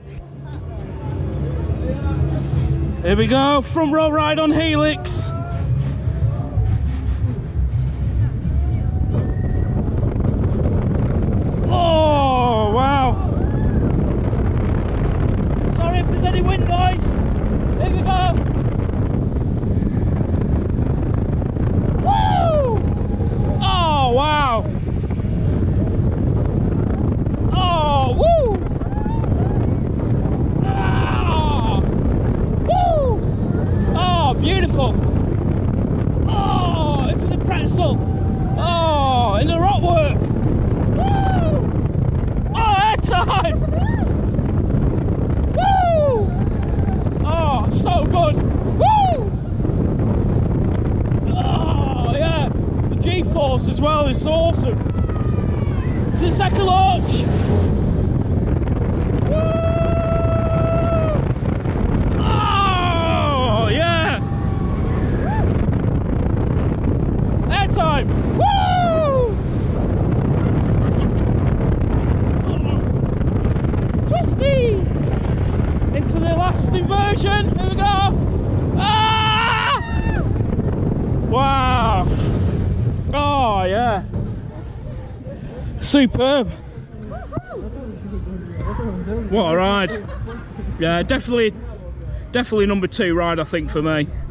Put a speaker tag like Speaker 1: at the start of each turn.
Speaker 1: Here we go, front row ride on Helix. Oh, wow. Sorry if there's any wind noise. Here we go. Woo! Oh, wow. Oh, woo! Ah! Woo! Oh, beautiful. Oh, into the pretzel. Oh, in the rock work. Time! Woo! Oh, so good! Woo! Oh, yeah! The G-force as well is awesome! It's the second launch! Woo! Oh, yeah! Airtime! Woo! Into the last inversion. Here we go. Ah! Wow. Oh yeah. Superb. What a ride. Yeah, definitely number 2 ride I think for me.